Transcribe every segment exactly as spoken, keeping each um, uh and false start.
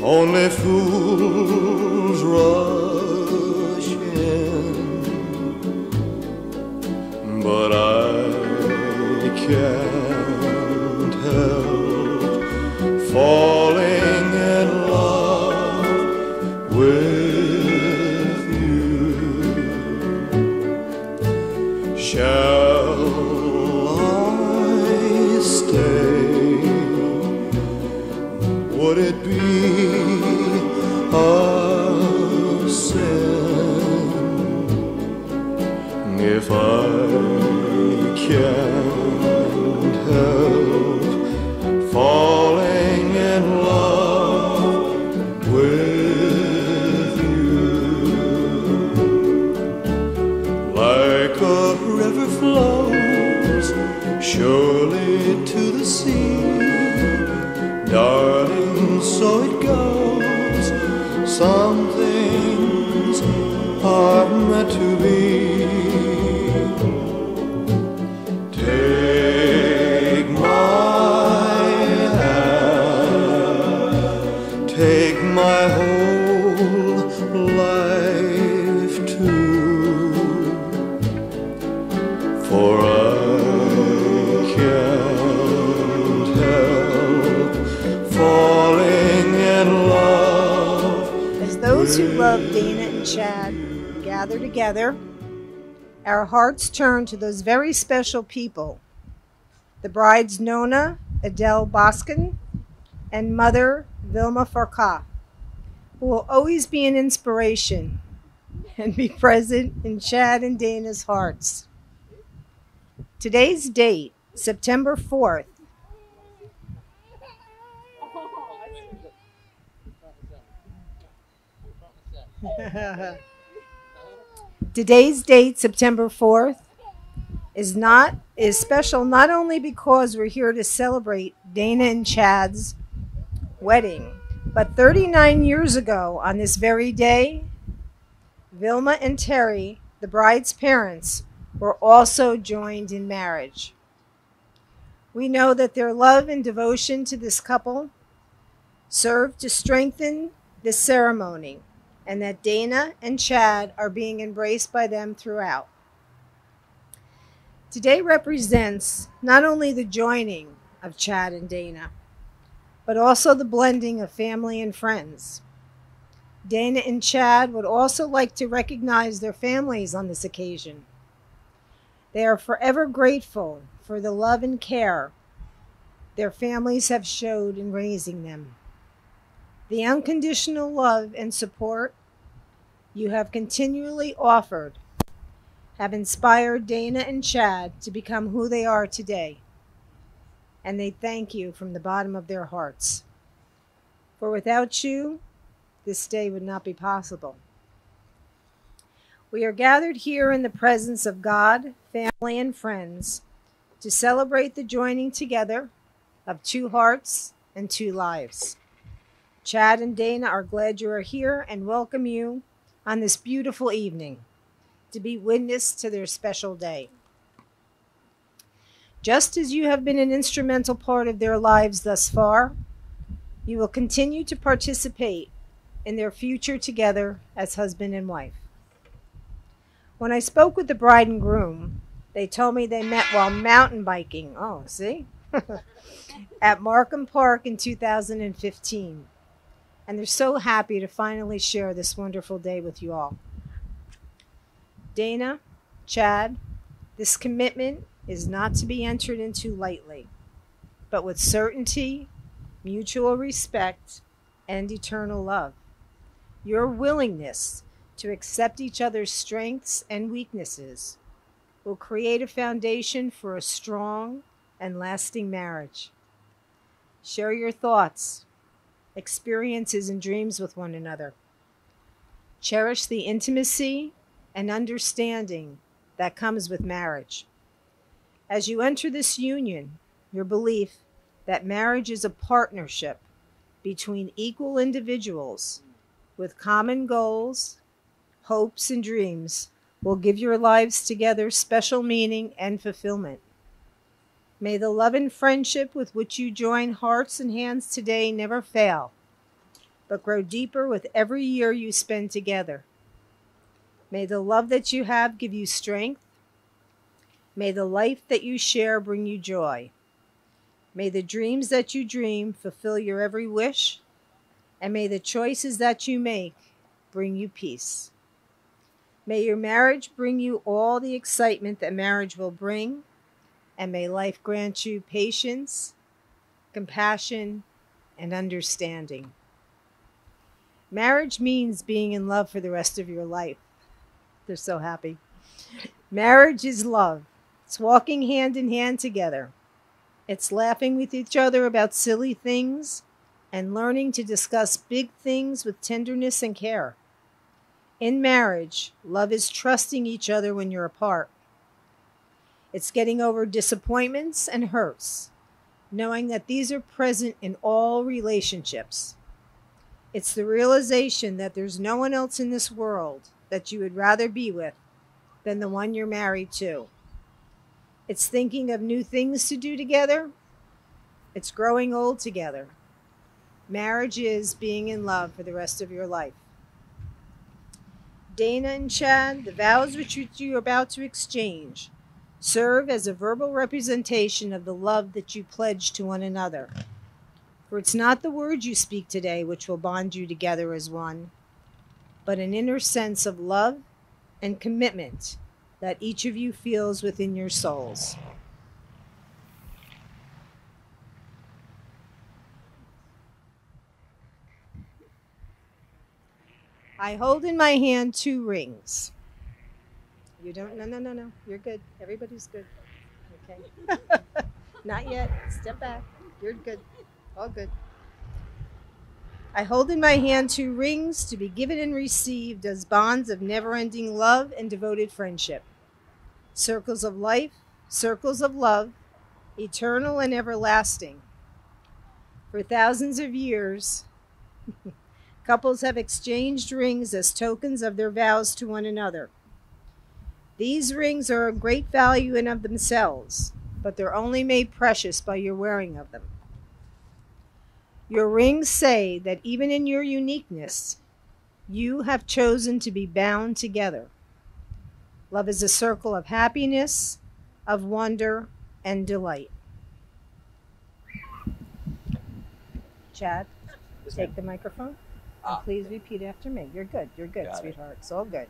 Only fools rush in, but I can't help falling in love with you. Shall I stay? Would it be a sin if I can't help falling in love with you? Like a river flows surely to the sea, darling, so it goes. Some things are meant to be. Take my hand, take my whole life too, for I can't help falling in love. As those who love Dana and Chad gather together, our hearts turn to those very special people, the brides Nona Adele Boskin and mother Vilma Farka, who will always be an inspiration and be present in Chad and Dana's hearts. Today's date, September fourth, Today's date, September fourth, is not is special not only because we're here to celebrate Dana and Chad's wedding, but thirty-nine years ago on this very day, Vilma and Terry, the bride's parents, were also joined in marriage. We know that their love and devotion to this couple served to strengthen this ceremony, and that Dana and Chad are being embraced by them throughout. Today represents not only the joining of Chad and Dana, but also the blending of family and friends. Dana and Chad would also like to recognize their families on this occasion. They are forever grateful for the love and care their families have showed in raising them. The unconditional love and support you have continually offered have inspired Dana and Chad to become who they are today, and they thank you from the bottom of their hearts. For without you, this day would not be possible. We are gathered here in the presence of God, family, and friends to celebrate the joining together of two hearts and two lives. Chad and Dana are glad you are here and welcome you on this beautiful evening to be witness to their special day. Just as you have been an instrumental part of their lives thus far, you will continue to participate in their future together as husband and wife. When I spoke with the bride and groom, they told me they met while mountain biking, oh, see, at Markham Park in two thousand fifteen. And they're so happy to finally share this wonderful day with you all. Dana, Chad, this commitment is not to be entered into lightly, but with certainty, mutual respect, and eternal love. Your willingness to accept each other's strengths and weaknesses will create a foundation for a strong and lasting marriage. Share your thoughts, experiences, and dreams with one another. Cherish the intimacy and understanding that comes with marriage. As you enter this union, your belief that marriage is a partnership between equal individuals with common goals, hopes, and dreams will give your lives together special meaning and fulfillment. May the love and friendship with which you join hearts and hands today never fail. but grow deeper with every year you spend together. May the love that you have give you strength. May the life that you share bring you joy. May the dreams that you dream fulfill your every wish, and may the choices that you make bring you peace. May your marriage bring you all the excitement that marriage will bring, and may life grant you patience, compassion, and understanding. Marriage means being in love for the rest of your life. They're so happy. Marriage is love. It's walking hand in hand together. It's laughing with each other about silly things and learning to discuss big things with tenderness and care. In marriage, love is trusting each other when you're apart. It's getting over disappointments and hurts, knowing that these are present in all relationships. It's the realization that there's no one else in this world that you would rather be with than the one you're married to. It's thinking of new things to do together. It's growing old together. Marriage is being in love for the rest of your life. Dana and Chad, the vows which you are about to exchange serve as a verbal representation of the love that you pledge to one another. For it's not the words you speak today which will bond you together as one, but an inner sense of love and commitment that each of you feels within your souls. I hold in my hand two rings. You don't, no, no, no, no, you're good. Everybody's good. Okay. Not yet. Step back. You're good. All good. I hold in my hand two rings to be given and received as bonds of never-ending love and devoted friendship. Circles of life, circles of love, eternal and everlasting. For thousands of years, couples have exchanged rings as tokens of their vows to one another. These rings are of great value in of themselves, but they're only made precious by your wearing of them. Your rings say that even in your uniqueness, you have chosen to be bound together. Love is a circle of happiness, of wonder, and delight. Chad, Yes, take ma'am. the microphone. Ah. And please repeat after me. You're good. You're good, Got it. sweetheart. It's all good.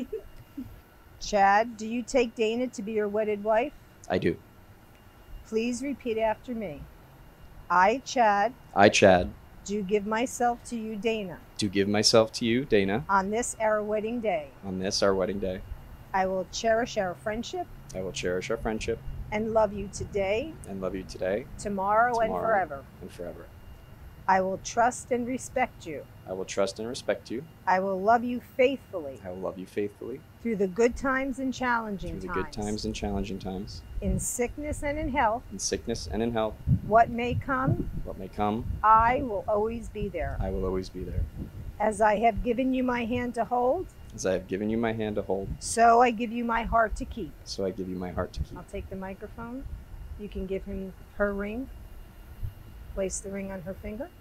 Chad, do you take Dana to be your wedded wife? I do. Please repeat after me. I, Chad, I, Chad, do give myself to you, Dana, do give myself to you, Dana, on this our wedding day. on this our wedding day. I will cherish our friendship I will cherish our friendship and love you today, and love you today, tomorrow, and Tomorrow. forever. and forever. I will trust and respect you. I will trust and respect you. I will love you faithfully I will love you faithfully through the good times and challenging through the times, good times and challenging times, in sickness and in health. in sickness and in health. What may come, What may come, I will always be there. I will always be there. As I have given you my hand to hold, As I have given you my hand to hold, so I give you my heart to keep. so I give you my heart to keep. I'll take the microphone. You can give him her ring. Place the ring on her finger.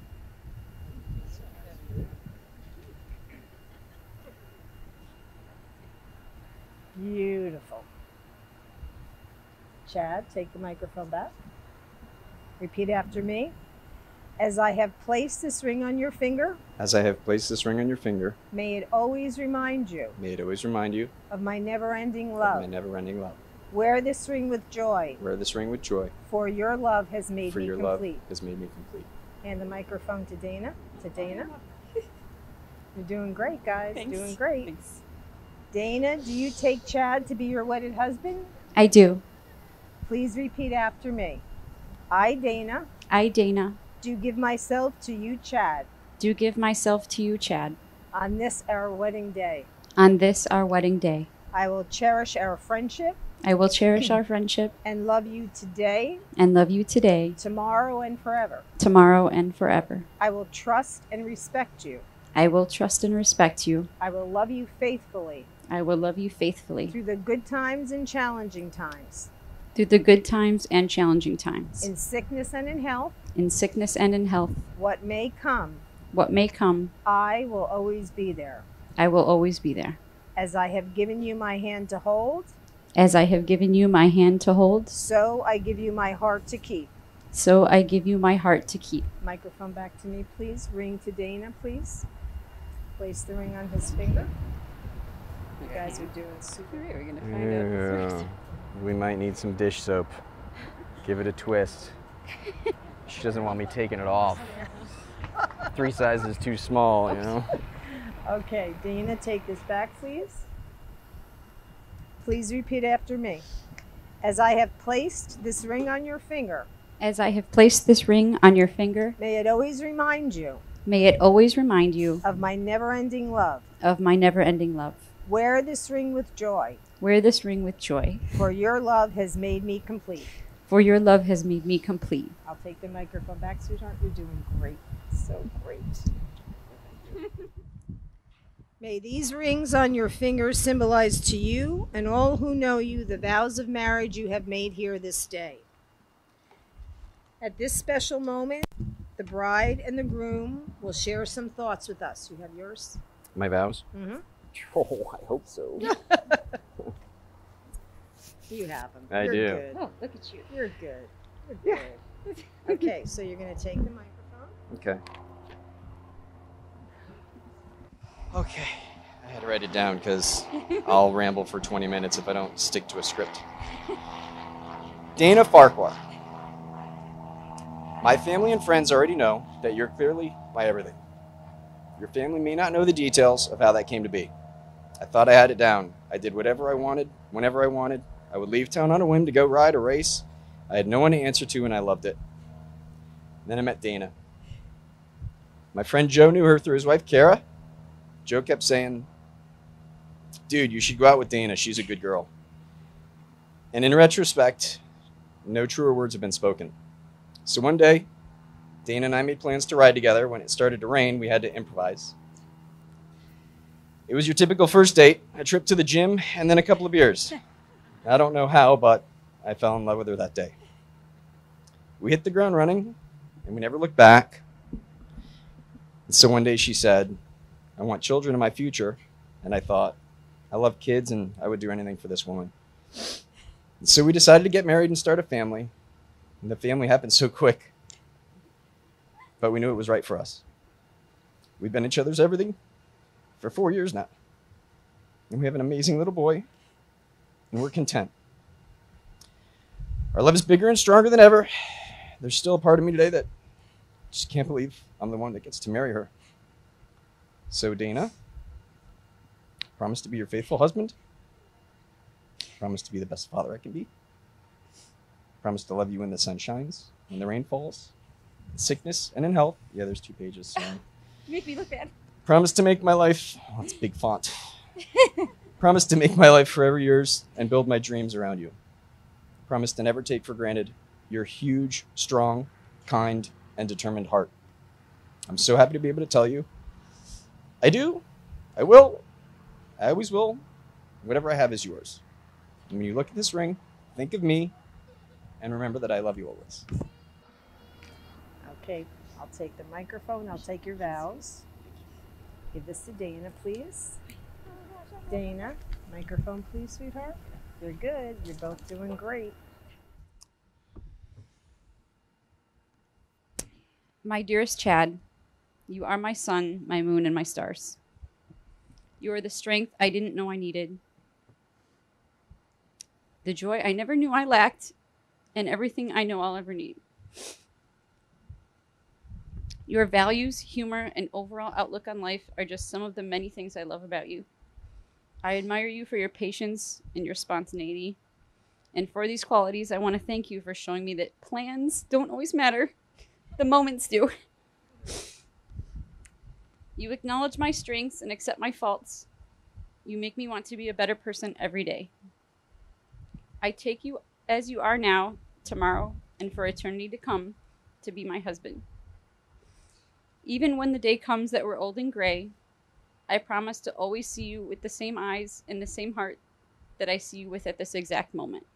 Beautiful. Chad, take the microphone back. Repeat after me. As I have placed this ring on your finger, As I have placed this ring on your finger, may it always remind you may it always remind you of my never-ending of love. my never-ending love. Wear this ring with joy, Wear this ring with joy, for your love has made for me your complete. love has made me complete. Hand the microphone to Dana. To Dana. You're doing great, guys. Thanks. Doing great. Thanks. Dana, do you take Chad to be your wedded husband? I do. Please repeat after me. I, Dana, I, Dana, do give myself to you, Chad, do give myself to you, Chad, on this our wedding day. on this our wedding day. I will cherish our friendship I will cherish our friendship and love you today, and love you today, tomorrow, and forever. tomorrow, and forever. I will trust and respect you. I will trust and respect you. I will love you faithfully I will love you faithfully through the good times and challenging times, through the good times and challenging times, in sickness and in health. in sickness and in health. What may come, What may come, I will always be there. I will always be there. As I have given you my hand to hold, As I have given you my hand to hold, so I give you my heart to keep. so I give you my heart to keep. Microphone back to me, please. Ring to Dana, please. Place the ring on his finger. You guys are doing super. We're gonna Yeah. We might need some dish soap. Give it a twist. She doesn't want me taking it off. Three sizes too small, you know? Okay, Dana, take this back, please. Please repeat after me. As I have placed this ring on your finger, As I have placed this ring on your finger, may it always remind you may it always remind you of my never-ending love. of my never-ending love. Wear this ring with joy, Wear this ring with joy, for your love has made me complete. for your love has made me complete. I'll take the microphone back, sweetheart. You're doing great. So great. May these rings on your fingers symbolize to you and all who know you the vows of marriage you have made here this day. At this special moment, the bride and the groom will share some thoughts with us. You have yours? My vows? Mm-hmm. Oh, I hope so. You have them. I You're do. Good. Oh, look at you. You're good. You're good. Okay, so you're going to take the microphone. Okay. Okay. I had to write it down because I'll ramble for twenty minutes if I don't stick to a script. Dana Farquhar. My family and friends already know that you're clearly my everything. Your family may not know the details of how that came to be. I thought I had it down. I did whatever I wanted, whenever I wanted. I would leave town on a whim to go ride a race. I had no one to answer to, and I loved it. Then I met Dana. My friend Joe knew her through his wife, Kara. Joe kept saying, dude, you should go out with Dana. She's a good girl. And in retrospect, no truer words have been spoken. So one day, Dana and I made plans to ride together. When it started to rain, we had to improvise. It was your typical first date, a trip to the gym, and then a couple of beers. I don't know how, but I fell in love with her that day. We hit the ground running, and we never looked back. And so one day she said, I want children in my future. And I thought, I love kids, and I would do anything for this woman. And so we decided to get married and start a family. And the family happened so quick. But we knew it was right for us. We've been each other's everything for four years now. And we have an amazing little boy. And we're content. Our love is bigger and stronger than ever. There's still a part of me today that just can't believe I'm the one that gets to marry her. So, Dana, promise to be your faithful husband. Promise to be the best father I can be. Promise to love you when the sun shines, when the rain falls, in sickness and in health. Yeah, there's two pages. So. You make me look bad. Promise to make my life, oh, that's big font. Promise to make my life forever yours and build my dreams around you. Promise to never take for granted your huge, strong, kind, and determined heart. I'm so happy to be able to tell you. I do. I will. I always will. Whatever I have is yours. And when you look at this ring, think of me and remember that I love you always. Okay, I'll take the microphone. I'll take your vows. Give this to Dana, please. Dana, microphone, please, sweetheart. You're good. You're both doing great. My dearest Chad, you are my sun, my moon, and my stars. You are the strength I didn't know I needed, the joy I never knew I lacked, and everything I know I'll ever need. Your values, humor, and overall outlook on life are just some of the many things I love about you. I admire you for your patience and your spontaneity. And for these qualities, I want to thank you for showing me that plans don't always matter. The moments do. You acknowledge my strengths and accept my faults. You make me want to be a better person every day. I take you as you are now, tomorrow, and for eternity to come, to be my husband. Even when the day comes that we're old and gray, I promise to always see you with the same eyes and the same heart that I see you with at this exact moment.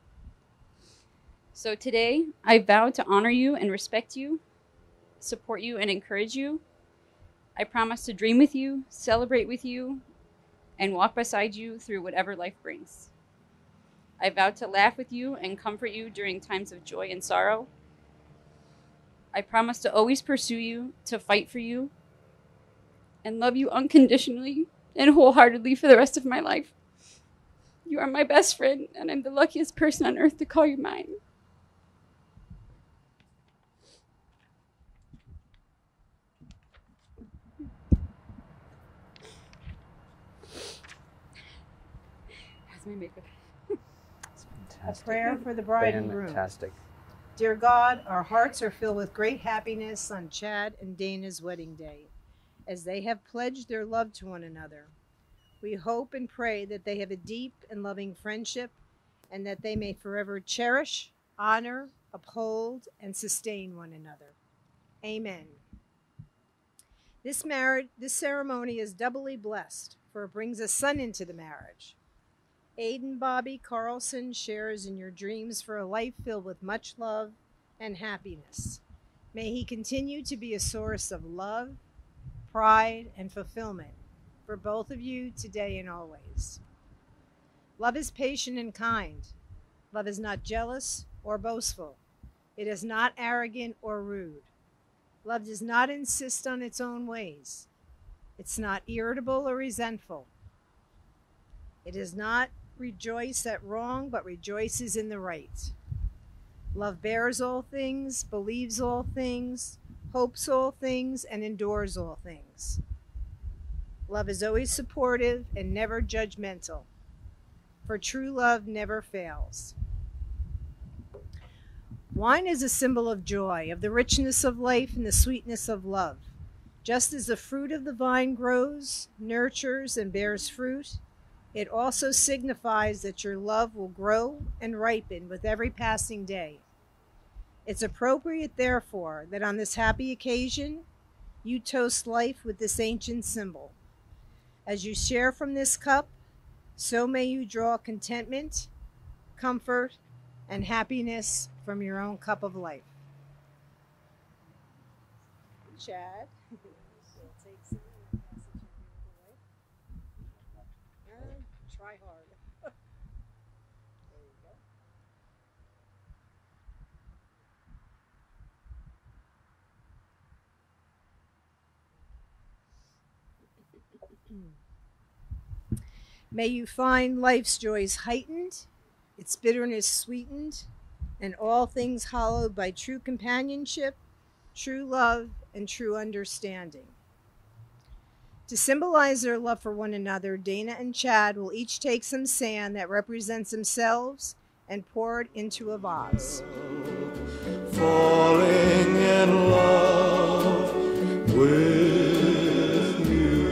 So today, I vow to honor you and respect you, support you and encourage you, I promise to dream with you, celebrate with you, and walk beside you through whatever life brings. I vow to laugh with you and comfort you during times of joy and sorrow. I promise to always pursue you, to fight for you, and love you unconditionally and wholeheartedly for the rest of my life. You are my best friend, and I'm the luckiest person on earth to call you mine. How's my makeup? A prayer for the bride and groom. Fantastic. Dear God, our hearts are filled with great happiness on Chad and Dana's wedding day, as they have pledged their love to one another. We hope and pray that they have a deep and loving friendship, and that they may forever cherish, honor, uphold, and sustain one another. Amen. This marriage, this ceremony is doubly blessed, for it brings a son into the marriage. Aiden Bobby Carlson shares in your dreams for a life filled with much love and happiness. May he continue to be a source of love, pride, and fulfillment for both of you today and always. Love is patient and kind. Love is not jealous or boastful. It is not arrogant or rude. Love does not insist on its own ways. It's not irritable or resentful. It does not rejoice at wrong, but rejoices in the right. Love bears all things, believes all things, hopes all things, and endures all things. Love is always supportive and never judgmental, for true love never fails. Wine is a symbol of joy, of the richness of life and the sweetness of love. Just as the fruit of the vine grows, nurtures, and bears fruit, it also signifies that your love will grow and ripen with every passing day. It's appropriate, therefore, that on this happy occasion, you toast life with this ancient symbol. As you share from this cup, so may you draw contentment, comfort, and happiness from your own cup of life. Chad. Try hard. There you go. May you find life's joys heightened, its bitterness sweetened, and all things hallowed by true companionship, true love, and true understanding. To symbolize their love for one another, Dana and Chad will each take some sand that represents themselves and pour it into a vase. Falling in love with you,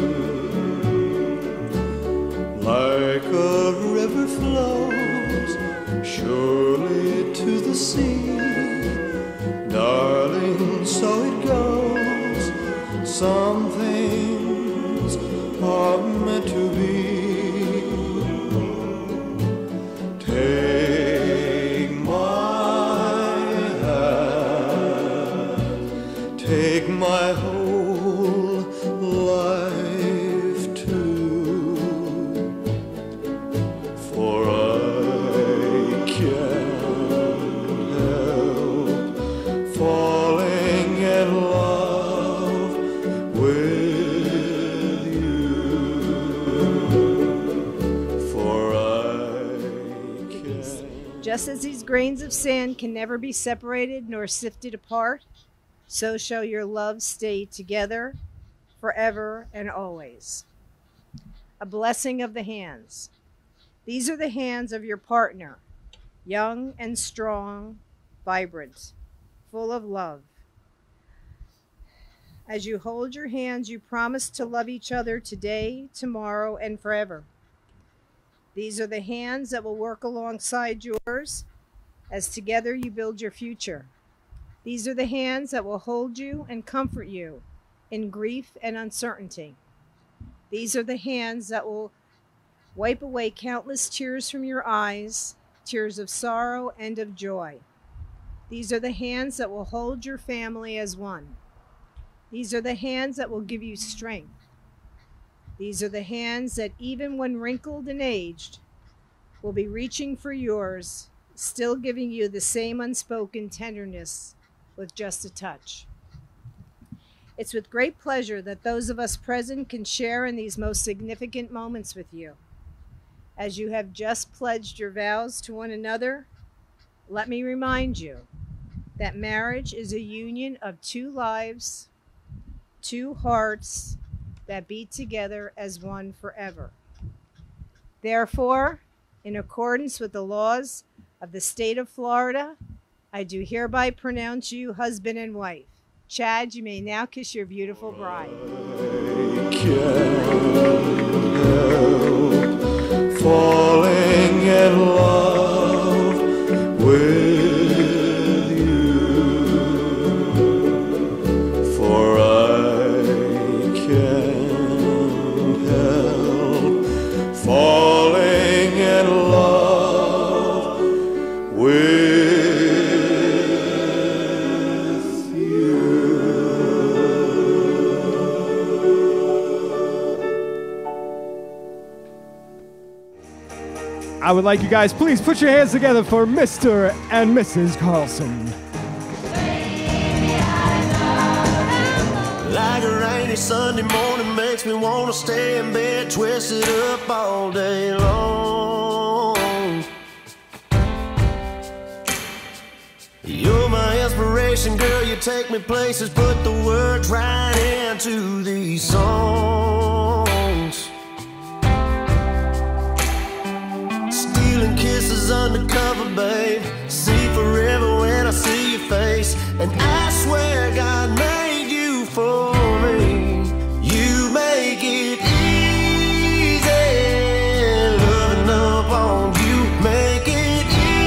like a river flows surely to the sea. Darling, so it goes. Some things are meant to be. Take my hand, take my whole life too, for I can't help falling in love with you, for I can't. Just as these grains of sand can never be separated nor sifted apart, so shall your love stay together forever and always. A blessing of the hands. These are the hands of your partner, young and strong, vibrant, full of love. As you hold your hands, you promise to love each other today, tomorrow, and forever. These are the hands that will work alongside yours as together you build your future. These are the hands that will hold you and comfort you in grief and uncertainty. These are the hands that will wipe away countless tears from your eyes, tears of sorrow and of joy. These are the hands that will hold your family as one. These are the hands that will give you strength. These are the hands that, even when wrinkled and aged, will be reaching for yours, still giving you the same unspoken tenderness with just a touch. It's with great pleasure that those of us present can share in these most significant moments with you. As you have just pledged your vows to one another, let me remind you that marriage is a union of two lives, two hearts that beat together as one forever. Therefore, in accordance with the laws of the state of Florida, I do hereby pronounce you husband and wife. Chad, you may now kiss your beautiful bride. I can't help falling in love with you, for I can't help falling in love with I would like you guys, please put your hands together for Mister and Missus Carlson. like a rainy Sunday morning makes me want to stay in bed twisted up all day long. You're my inspiration, girl, you take me places, put the words right into these songs. Stealing kisses undercover, babe, see forever when I see your face. And I swear God made you for me. You make it easy, loving up on you, make it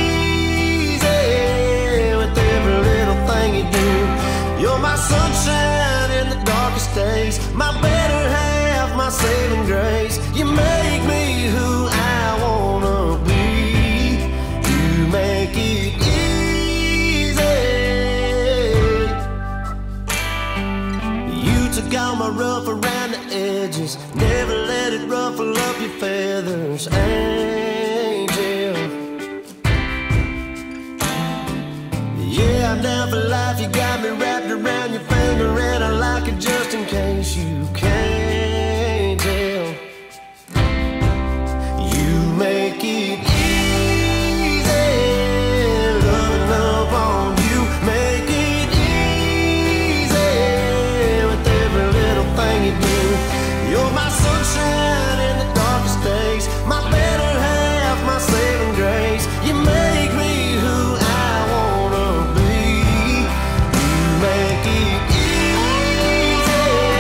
easy with every little thing you do. You're my sunshine in the darkest days, my better half, my saving grace. You make me who I wanna be. You make it easy. You took all my rough around the edges, never let it ruffle up your feathers, angel. Yeah, I'm down for life, you got me wrapped around your finger, and I like it just in case you can't tell. You make it easy, loving up on you, make it easy with every little thing you do. You're my sunshine in the darkest days, my better half, my saving grace. You make me who I wanna be. You make it easy.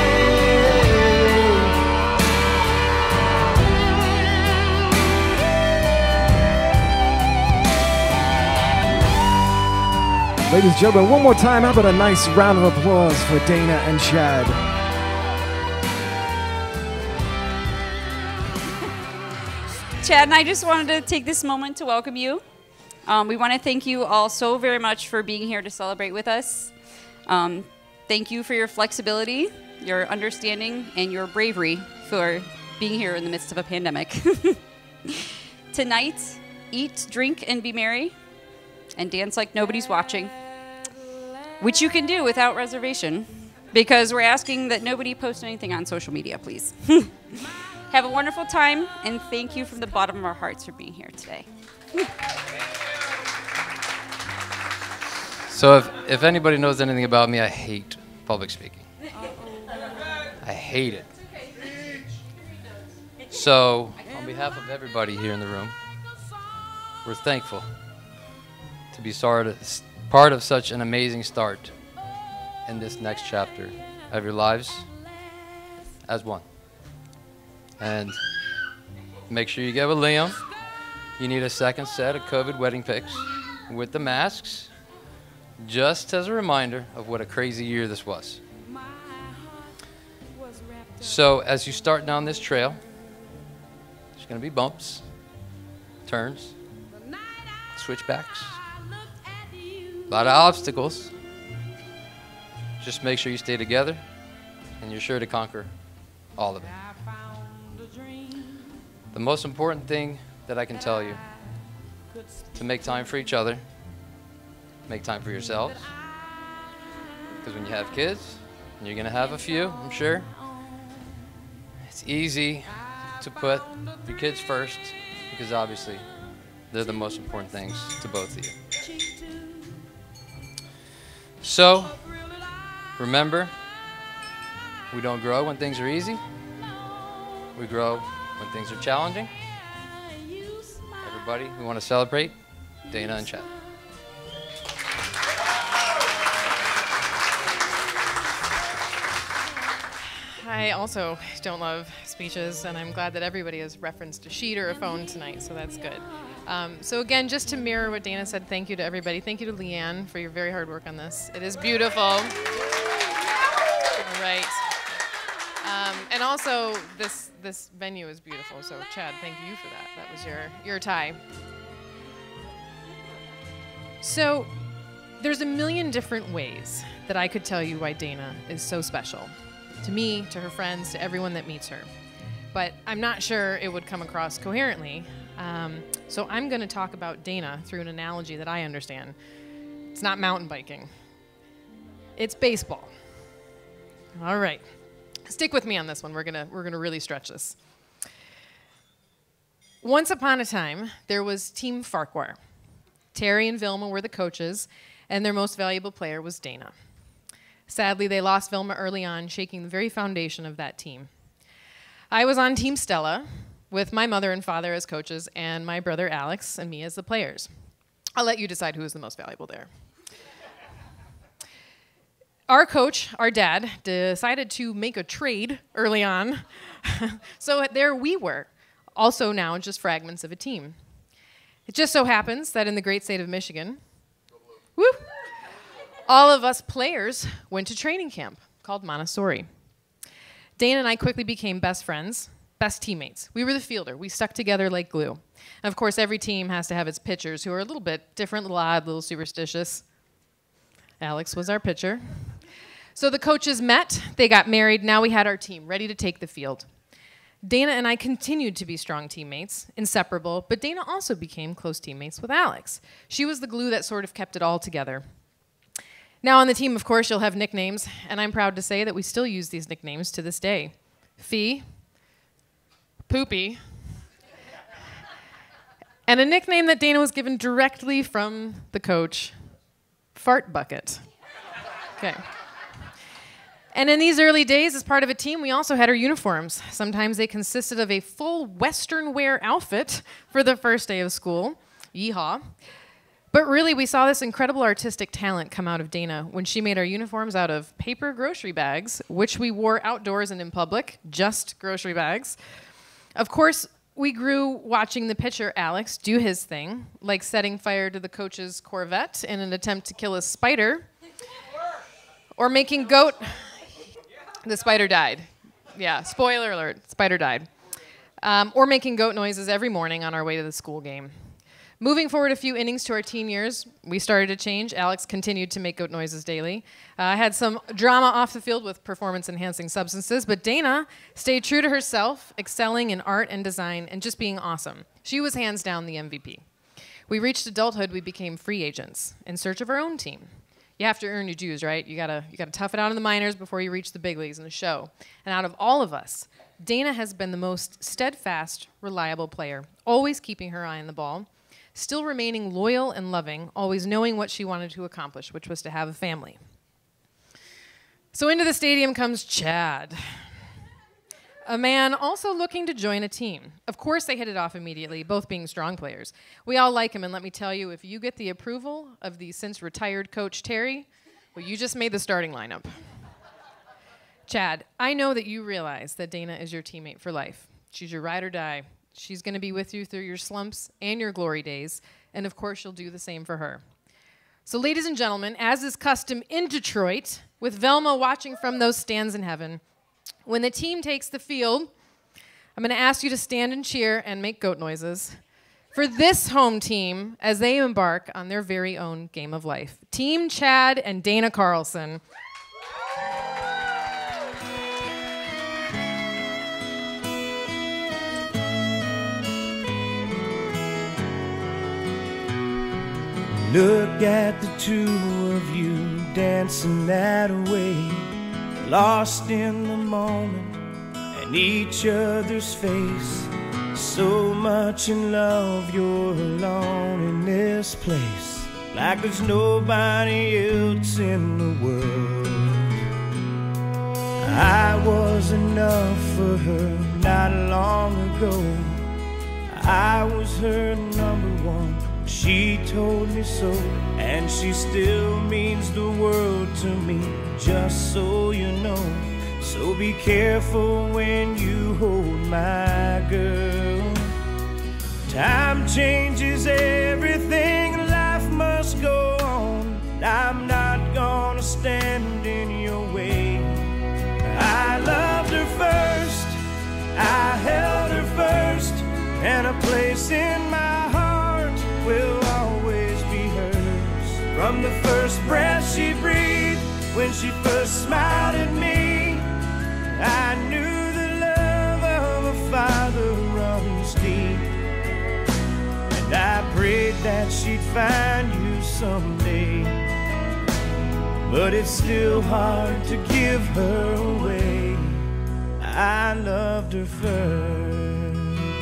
Ladies and gentlemen, one more time, how about a nice round of applause for Dana and Chad? Chad and I just wanted to take this moment to welcome you. Um, we want to thank you all so very much for being here to celebrate with us. Um, thank you for your flexibility, your understanding, and your bravery for being here in the midst of a pandemic. Tonight, eat, drink, and be merry, and dance like nobody's watching, which you can do without reservation, because we're asking that nobody post anything on social media, please. Have a wonderful time, and thank you from the bottom of our hearts for being here today. So if, if anybody knows anything about me, I hate public speaking. I hate it. So on behalf of everybody here in the room, we're thankful to be part of such an amazing start in this next chapter of your lives as one. And make sure you get with Liam. You need a second set of COVID wedding pics with the masks, just as a reminder of what a crazy year this was. So as you start down this trail, there's going to be bumps, turns, switchbacks, a lot of obstacles. Just make sure you stay together and you're sure to conquer all of it. The most important thing that I can tell you, to make time for each other, make time for yourselves, because when you have kids, and you're going to have a few, I'm sure, it's easy to put your kids first, because obviously they're the most important things to both of you. So, remember, we don't grow when things are easy. We grow when things are challenging. Everybody, we want to celebrate Dana and Chad. I also don't love speeches, and I'm glad that everybody has referenced a sheet or a phone tonight, so that's good. Um, so again, just to mirror what Dana said, thank you to everybody. Thank you to Leanne for your very hard work on this. It is beautiful. All right. Um, and also, this this venue is beautiful, so Chad, thank you for that. That was your, your tie. So there's a million different ways that I could tell you why Dana is so special. To me, to her friends, to everyone that meets her. But I'm not sure it would come across coherently. Um, so I'm going to talk about Dana through an analogy that I understand. It's not mountain biking. It's baseball. All right. Stick with me on this one. We're going to we're going to really stretch this. Once upon a time, there was Team Farquhar. Terry and Vilma were the coaches, and their most valuable player was Dana. Sadly, they lost Vilma early on, shaking the very foundation of that team. I was on Team Stella with my mother and father as coaches and my brother Alex and me as the players. I'll let you decide who is the most valuable there. Our coach, our dad, decided to make a trade early on. So there we were, also now just fragments of a team. It just so happens that in the great state of Michigan, woo, all of us players went to training camp called Montessori. Dana and I quickly became best friends, best teammates. We were the fielder. We stuck together like glue. And of course, every team has to have its pitchers who are a little bit different, a little odd, a little superstitious. Alex was our pitcher. So the coaches met, they got married, now we had our team ready to take the field. Dana and I continued to be strong teammates, inseparable, but Dana also became close teammates with Alex. She was the glue that sort of kept it all together. Now on the team, of course, you'll have nicknames, and I'm proud to say that we still use these nicknames to this day. Fee, Poopy, and a nickname that Dana was given directly from the coach, Fart Bucket. Okay. And in these early days, as part of a team, we also had our uniforms. Sometimes they consisted of a full Western wear outfit for the first day of school. Yeehaw. But really, we saw this incredible artistic talent come out of Dana when she made our uniforms out of paper grocery bags, which we wore outdoors and in public, just grocery bags. Of course, we grew watching the pitcher, Alex, do his thing, like setting fire to the coach's Corvette in an attempt to kill a spider, or making goat... The spider died. Yeah, spoiler alert, spider died. Um, or making goat noises every morning on our way to the school game. Moving forward a few innings to our teen years, we started to change. Alex continued to make goat noises daily. I uh, had some drama off the field with performance-enhancing substances, but Dana stayed true to herself, excelling in art and design and just being awesome. She was hands down the M V P. We reached adulthood, we became free agents in search of our own team. You have to earn your dues, right? You gotta, you gotta tough it out in the minors before you reach the big leagues in the show. And out of all of us, Dana has been the most steadfast, reliable player, always keeping her eye on the ball, still remaining loyal and loving, always knowing what she wanted to accomplish, which was to have a family. So into the stadium comes Chad, a man also looking to join a team. Of course they hit it off immediately, both being strong players. We all like him, and let me tell you, if you get the approval of the since retired coach Terry, well, you just made the starting lineup. Chad, I know that you realize that Dana is your teammate for life. She's your ride or die. She's going to be with you through your slumps and your glory days, and of course you'll do the same for her. So ladies and gentlemen, as is custom in Detroit, with Velma watching from those stands in heaven, when the team takes the field, I'm going to ask you to stand and cheer and make goat noises for this home team as they embark on their very own game of life. Team Chad and Dana Carlson. Look at the two of you dancing that way, lost in the moment and each other's face. So much in love, you're alone in this place, like there's nobody else in the world. I was enough for her not long ago. I was her number one, she told me so, and she still means the world to me, just so you know. So be careful when you hold my girl. Time changes everything, life must go on. I'm not gonna stand in your way. I loved her first, I held her first, and a place in my heart will always be hers. From the first breath she breathed, when she first smiled at me, I knew the love of a father runs deep. And I prayed that she'd find you someday, but it's still hard to give her away. I loved her first.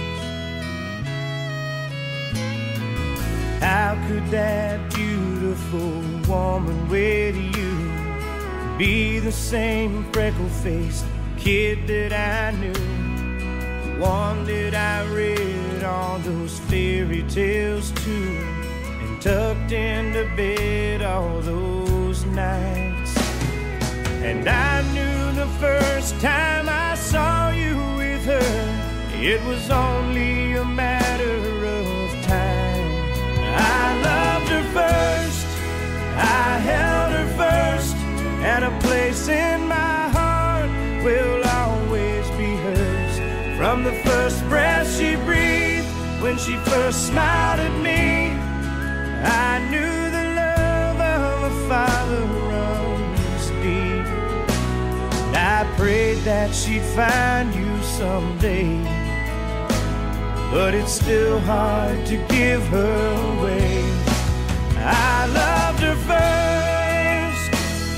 How could that beautiful woman with you be the same freckle-faced kid that I knew, one that I read all those fairy tales to, and tucked into bed all those nights? And I knew the first time I saw you with her, it was only a matter of time. I loved her first, I held her first, and a place in my heart will always be hers. From the first breath she breathed, when she first smiled at me, I knew the love of a father runs deep. And I prayed that she'd find you someday, but it's still hard to give her away. I loved her first.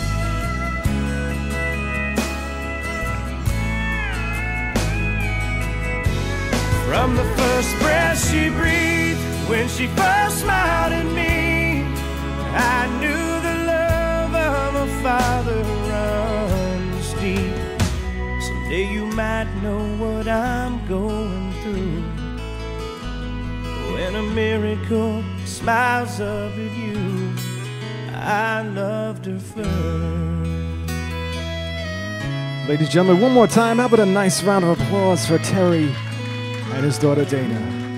From the first breath she breathed, when she first smiled at me, I knew the love of a father runs deep. Someday you might know what I'm going through, when a miracle smiles up at you. I loved her first. Ladies and gentlemen, one more time, how about a nice round of applause for Terry and his daughter Dana.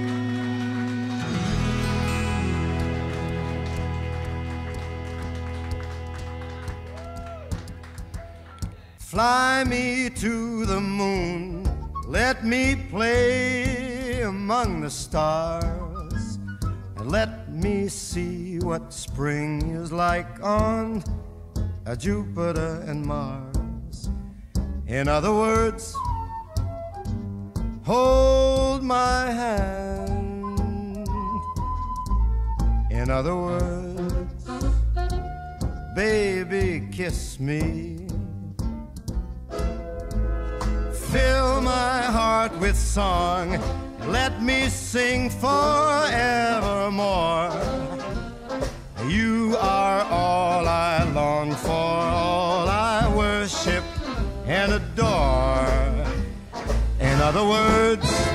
Fly me to the moon, let me play among the stars, and let me see what spring is like on a Jupiter and Mars. In other words, hold my hand. In other words, baby, kiss me. Fill my heart with song, let me sing forevermore. You are all I long for, all I worship and adore. In other words,